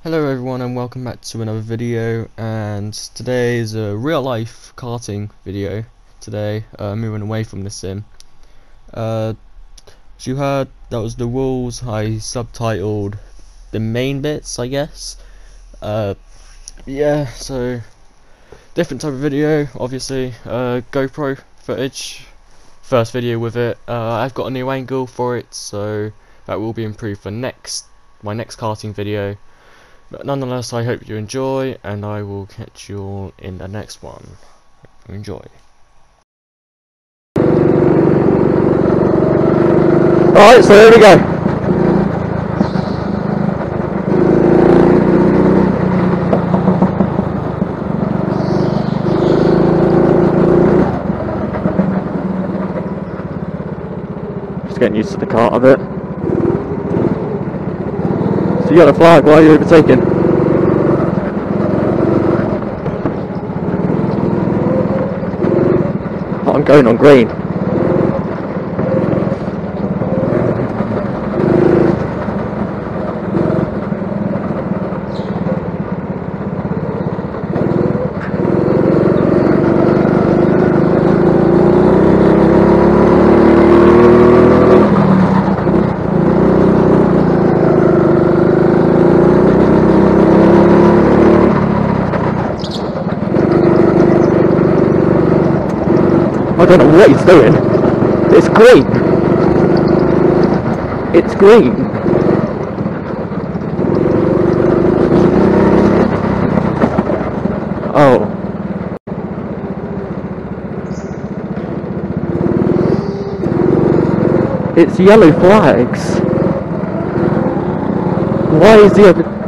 Hello everyone and welcome back to another video, and today is a real life karting video. Today, moving away from the sim. As you heard, that was the rules. I subtitled the main bits, I guess. Yeah, so different type of video, obviously. GoPro footage, first video with it. I've got a new angle for it, so that will be improved for my next karting video. But nonetheless, I hope you enjoy, and I will catch you all in the next one. Enjoy. Alright, so here we go. Just getting used to the cart a bit. So you got a flag while you're overtaking. Oh, I'm going on green. I don't know what he's doing. It's green. It's green. Oh. It's yellow flags. Why is the other...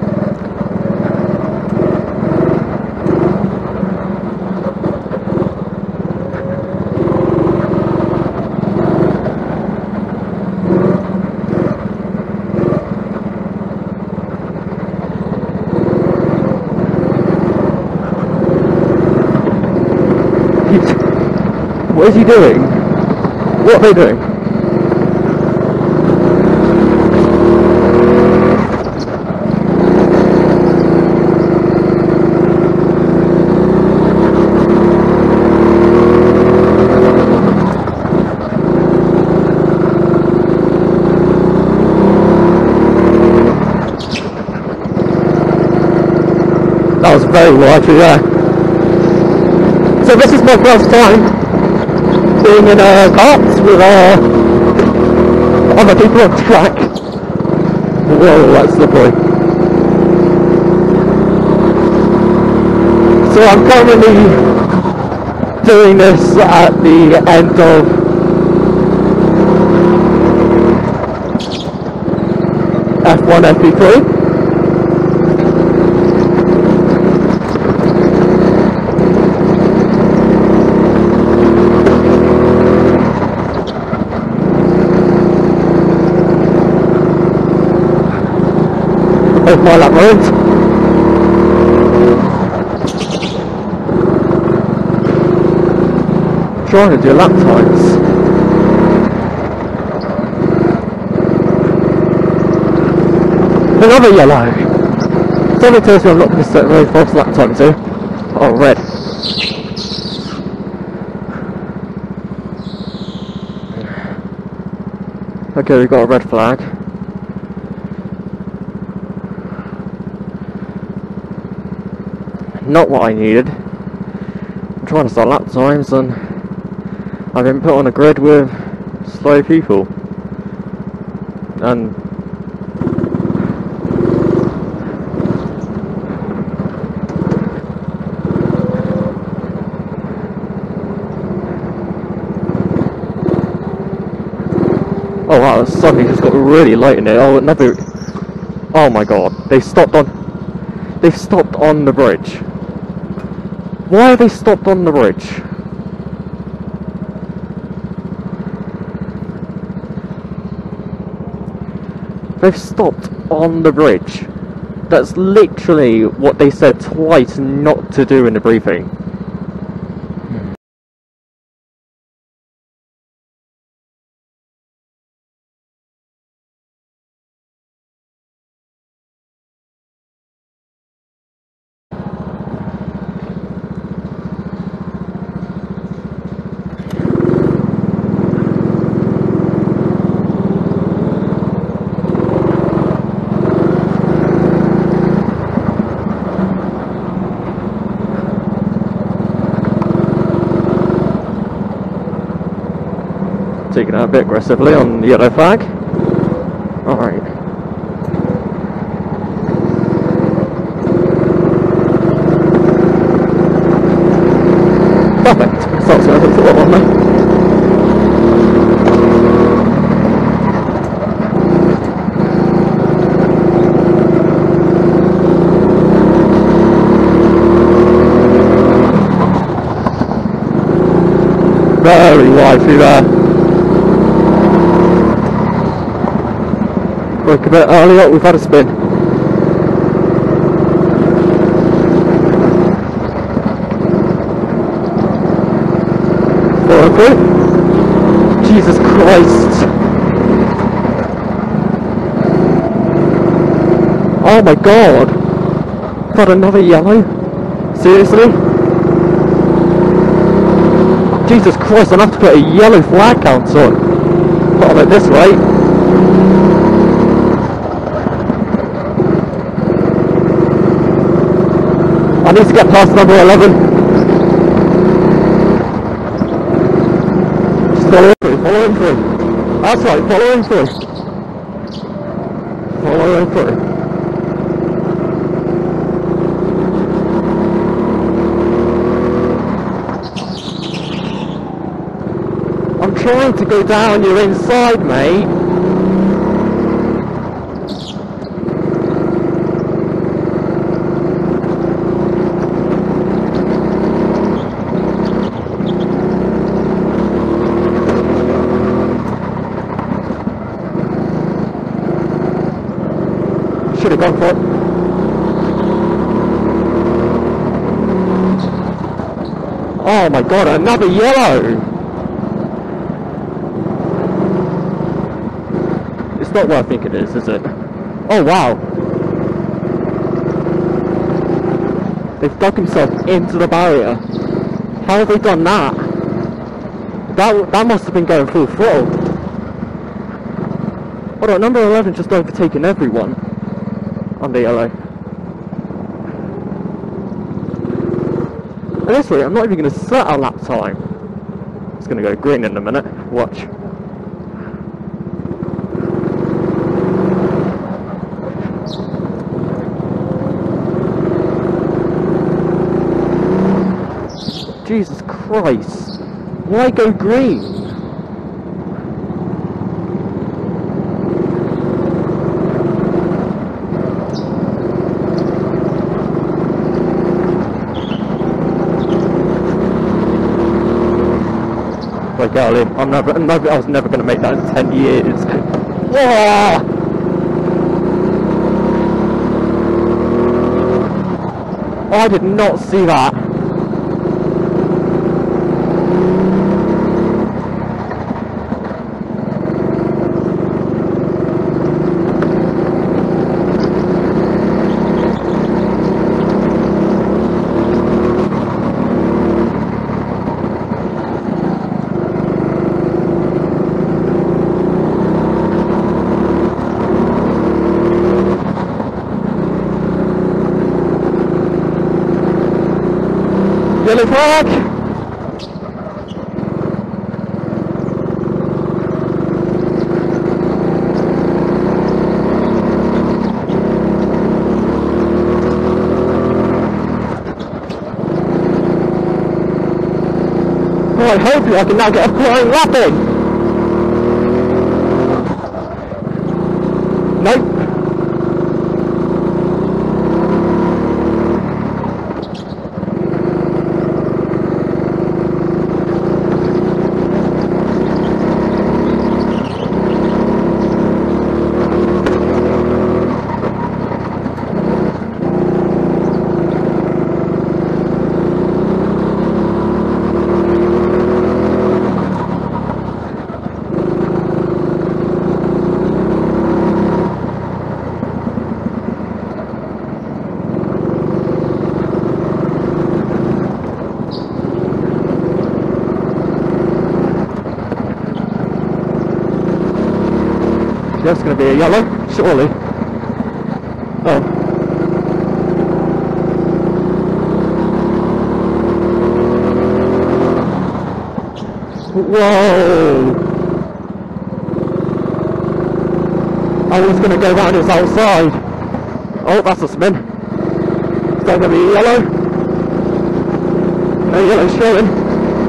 What is he doing? What are they doing? That was very likely, yeah. So this is my first time being in a kart with other people on track. Whoa, that's slippery. So I'm currently doing this at the end of F1 FP3. Of my lap road. Trying to do lap times. Another yellow. Something tells me I'm not going to set very fast lap time too. Oh, red. Okay, we've got a red flag. Not what I needed. I'm trying to start lap times and I've been put on a grid with slow people. And oh wow, suddenly just got really light in it. Oh, never. Oh my god, they've stopped on the bridge. Why have they stopped on the bridge? They've stopped on the bridge. That's literally what they said twice not to do in the briefing. taking it a bit aggressively on the yellow flag. Alright. Perfect. Starts going to hook the little one there. Very wide through there. Broke a bit earlier, we've had a spin. Following through. Jesus Christ. Oh my god. Got another yellow? Seriously? Jesus Christ, I'll have to put a yellow flag count on. Put on it this way. I need to get past number 11. Just follow him through. That's right, follow him through. Follow him through. I'm trying to go down your inside, mate. Should have gone for it. Oh my god, another yellow! It's not what I think it is it? Oh wow! They've dug themselves into the barrier. How have they done that? That must have been going full throttle. Hold on, number 11 just overtaken everyone on the yellow. At this rate, I'm not even going to set a lap time. It's going to go green in a minute. Watch. Jesus Christ, why go green? Like, golly, I was never going to make that in 10 years. Whoa! I did not see that. Yellow flag! Right, hopefully I can now get a flying lap in! Nope. That's going to be a yellow, surely. Oh. Whoa! I was going to go round his outside. Oh, that's a spin. Is that going to be yellow? No yellow showing.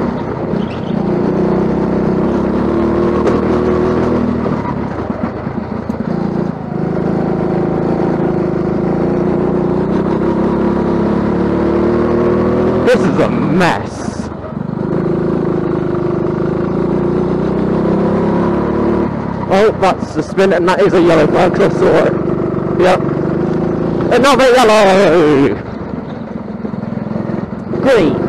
This is a mess. Oh, that's a spin, and that is a yellow flag, 'cause I saw it. Yep. Another yellow! Green.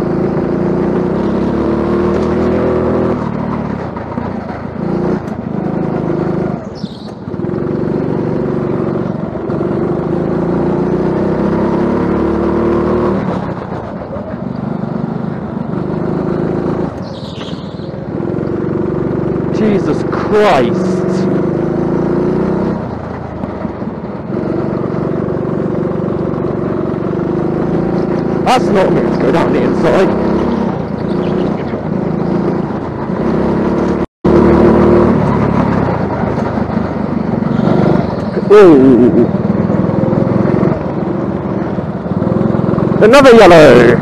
Jesus Christ. That's not meant to go down the inside. Ooh. Another yellow.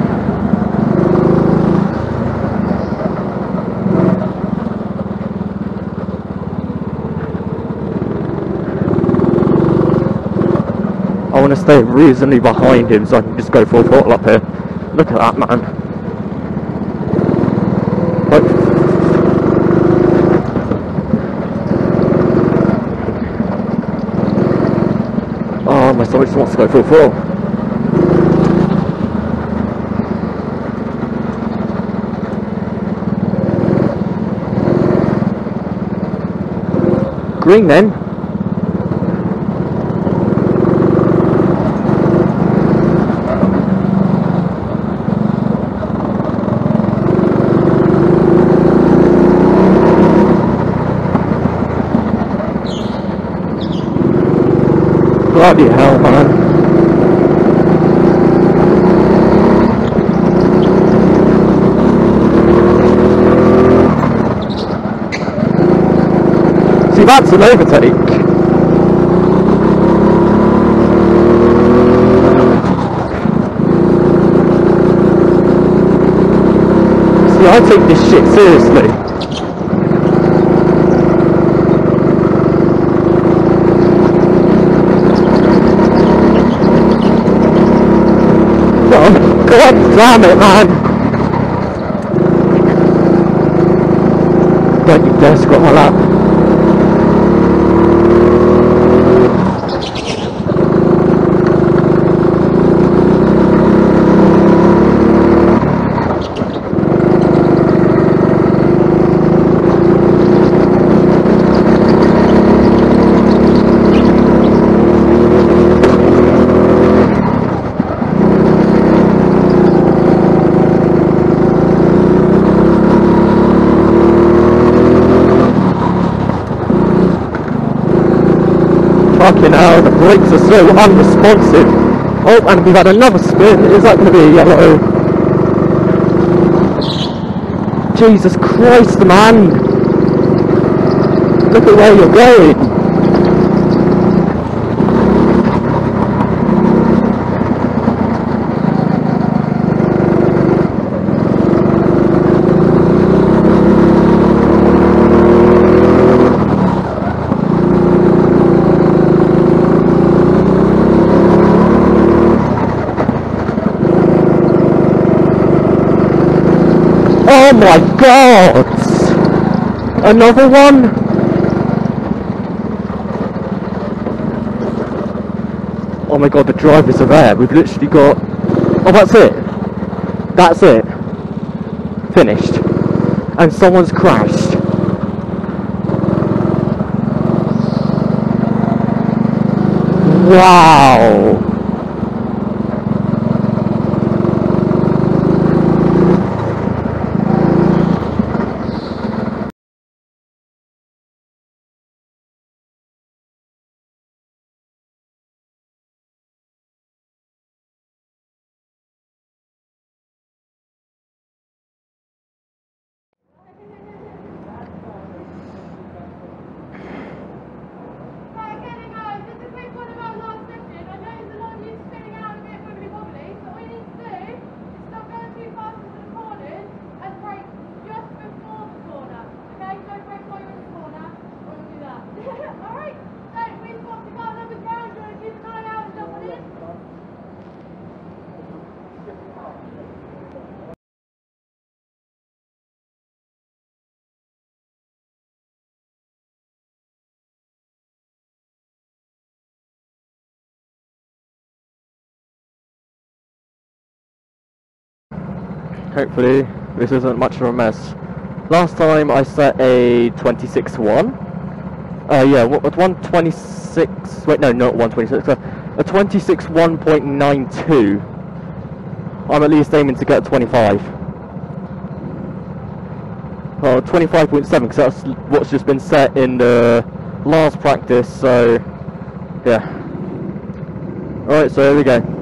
I want to stay reasonably behind him so I can just go full throttle up here. Look at that, man. Like, oh, my stomach just wants to go full throttle. Green then. Bloody hell, man. See, that's an overtake. See, I take this shit seriously. God damn it, man! Don't you dare squat my lap. Fucking hell, the brakes are so unresponsive. Oh, and we've had another spin. Is that going to be a yellow? Jesus Christ, man! Look at where you're going. Oh my god! Another one? Oh my god, the drivers are there. We've literally got... Oh, that's it. That's it. Finished. And someone's crashed. Wow! Hopefully this isn't much of a mess. Last time I set a 26-1. Yeah, what 126? Wait, no, not 126. A 26-1.92. I'm at least aiming to get a 25. Well, 25.7, because that's what's just been set in the last practice. So, yeah. All right, so here we go.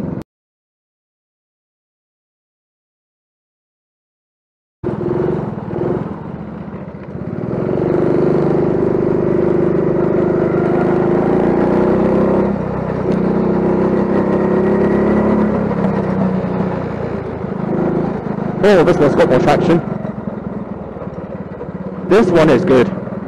Oh, this one's got more traction. This one is good.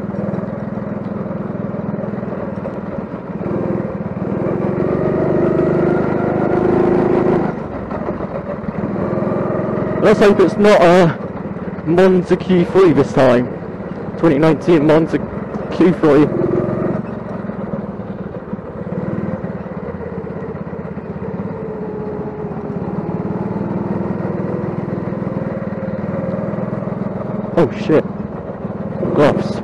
Let's hope it's not a Monza Q3 this time. 2019 Monza Q3. Oh shit. Gloves.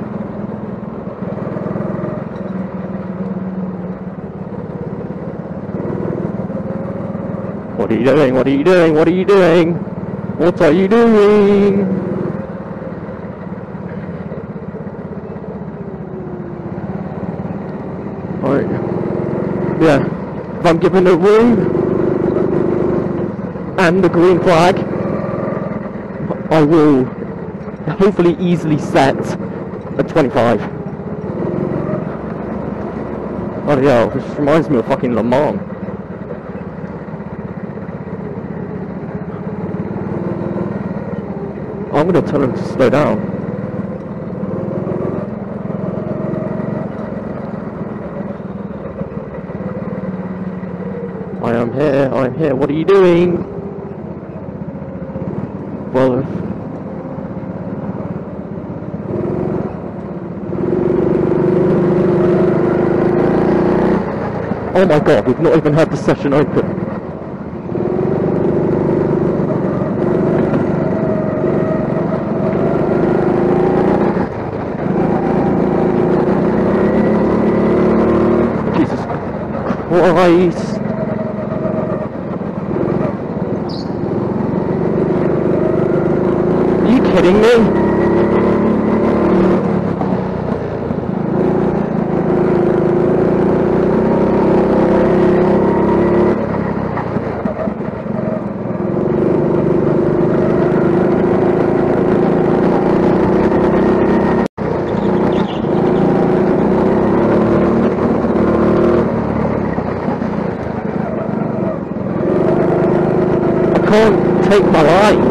What are you doing? What are you doing? What are you doing? What are you doing? Alright. Yeah. If I'm given a room and the green flag, I will hopefully easily set a 25. Oh yeah, this reminds me of fucking Le Mans. I'm gonna tell him to slow down. I am here, what are you doing? Well, oh my god, we've not even had the session open. Jesus Christ. Are you kidding me? I can't take my line.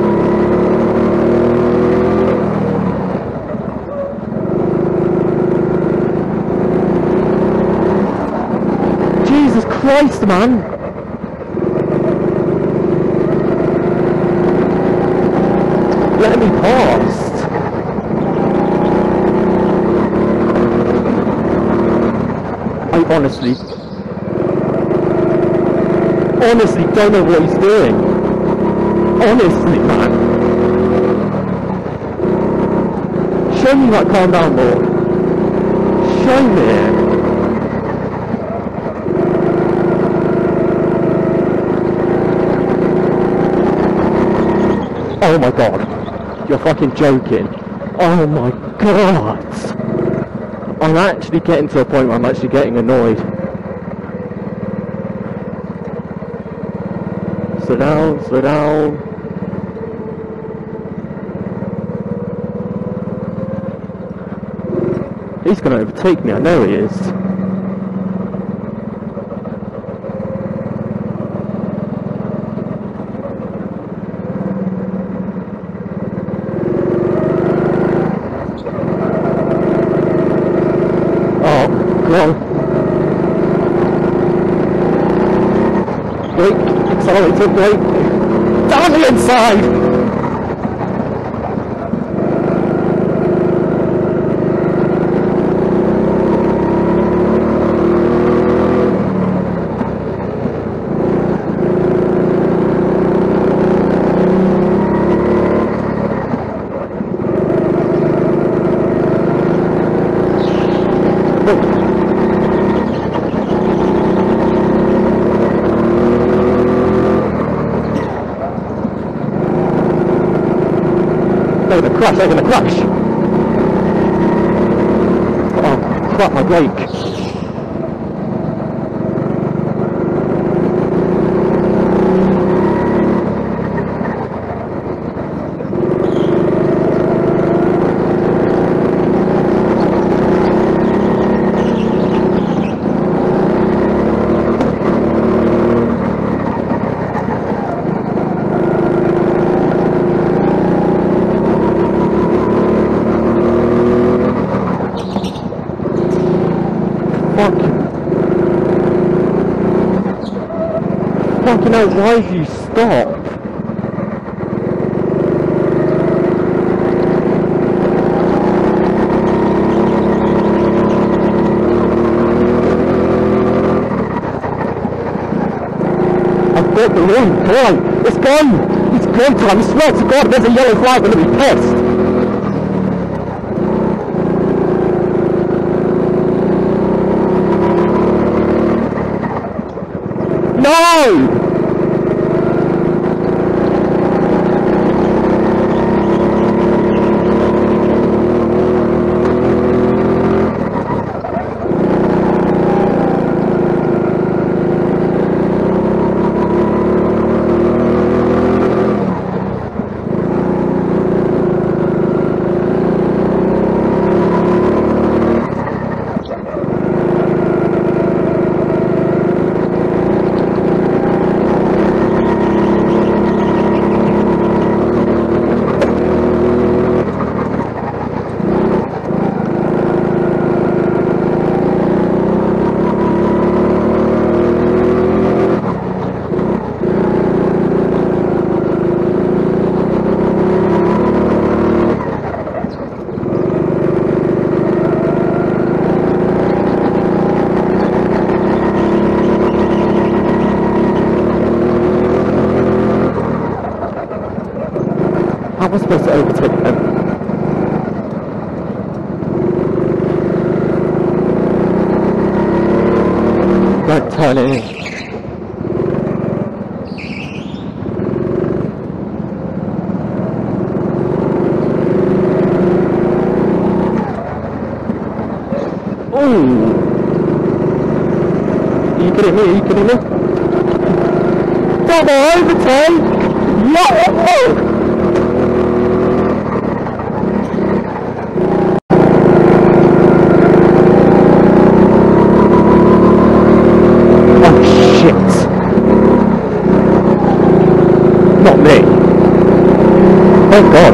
Jesus Christ, man! Let me past! I honestly don't know what he's doing. Honestly, man. Show me that calm down more. Show me it. Oh my god. You're fucking joking. Oh my god. I'm actually getting to a point where I'm actually getting annoyed. Slow down, slow down. He's gonna overtake me, I know he is. Oh, come on. Brake, accelerator, brake. Down the inside! They're gonna crash, they're gonna crash! Oh, crap, my brake. Fucking hell, why have you stopped? I've got the ring, come on, it's gone! It's gone time, I swear to God, there's a yellow flag, I'm gonna be pissed! No! How am I supposed to overtake them? Don't turn it in. Ooh! Are you kidding me? Are you kidding me? Double overtake! Yeah! Not me. Thank God.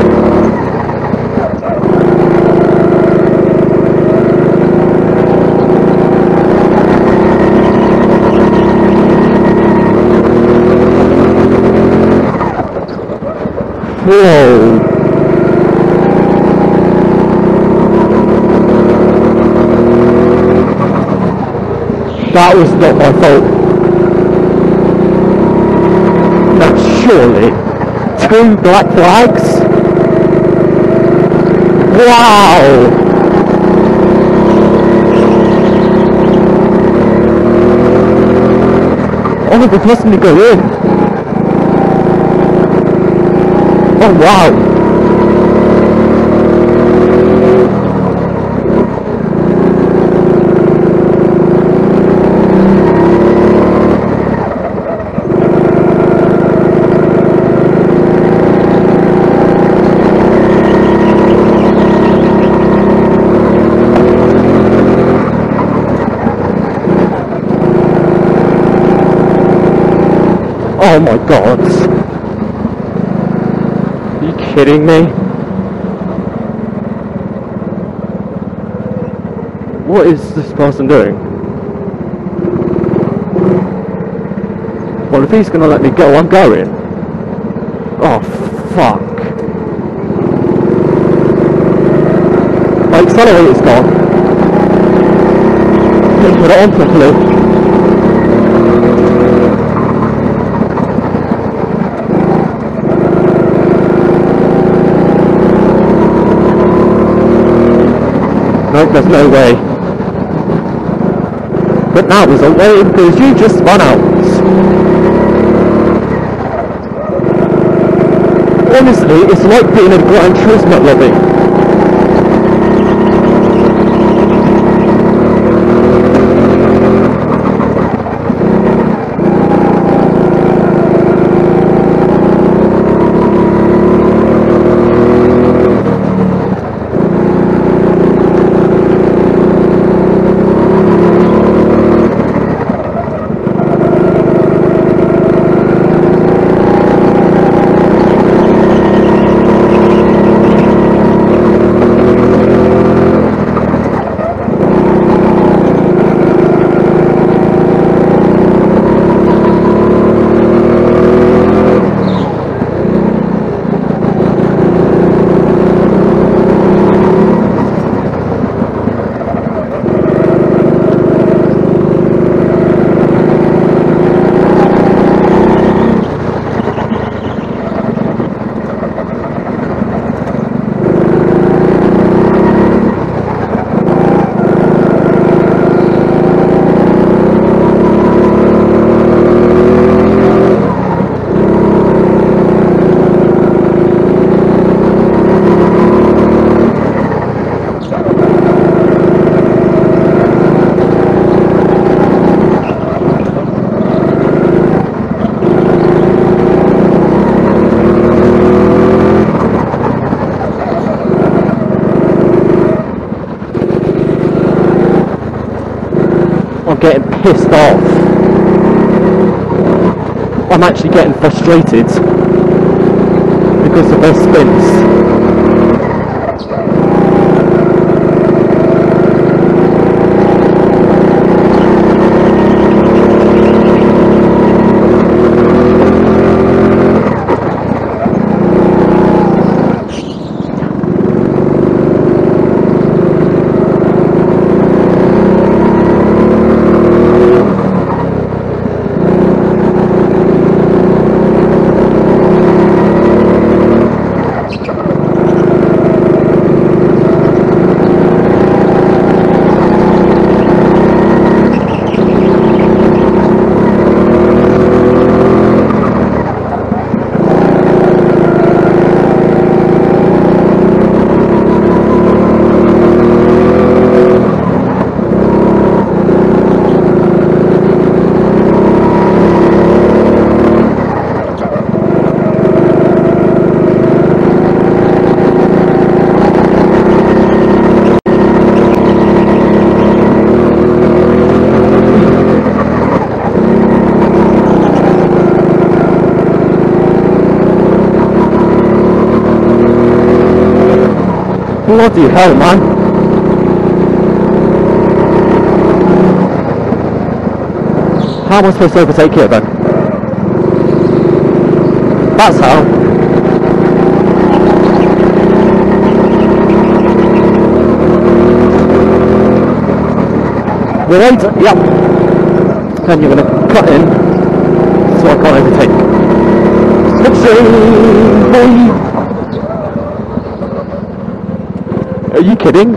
Whoa. That was not my fault. Surely, 2 black flags? Wow! Oh, they've let me go in. Oh wow! Oh my God! Are you kidding me? What is this person doing? Well, if he's gonna let me go, I'm going. Oh, fuck. My accelerator's gone. Didn't put it on properly. Nope, there's no way. but now there's a way because you just spun out. Honestly, it's like being in a Gran Turismo lobby. I'm getting pissed off. I'm actually getting frustrated because of their spins. Bloody hell, man. How am I supposed to overtake here then? That's how. Right, yep. And you're going to cut in so I can't overtake. Switching, boy! Are you kidding?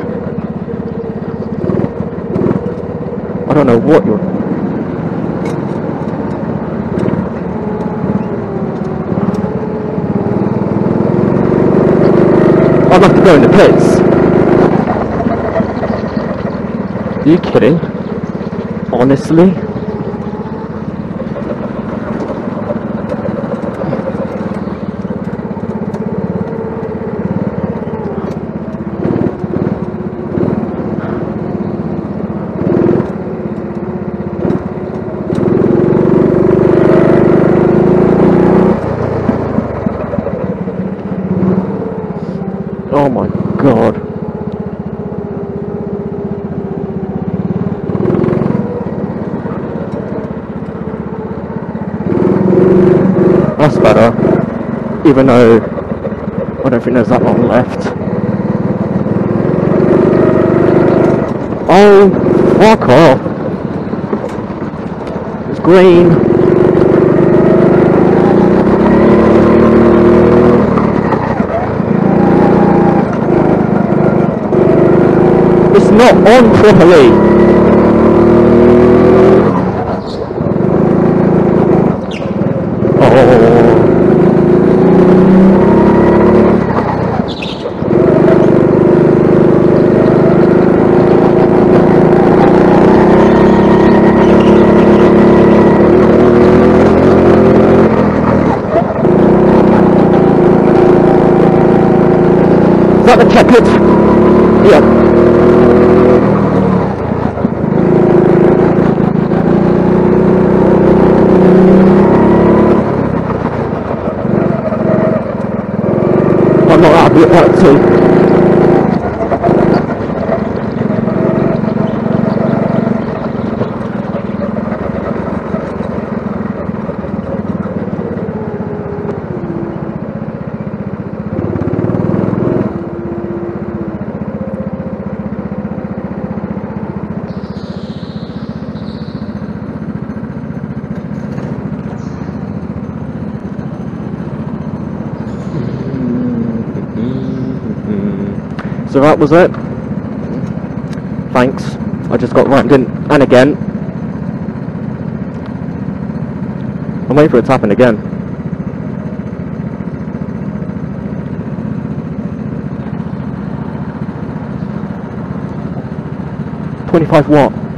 I don't know what you're... I'd have to go in the pits. Are you kidding? Honestly? Oh my god. That's better. Even though I don't think there's that long left. Oh, fuck off. It's green. It's not on properly. rather kept it. Yeah. I'm not happy with that too. So that was it. Thanks. I just got rammed in, and again. I'm waiting for it to happen again. 25 watt.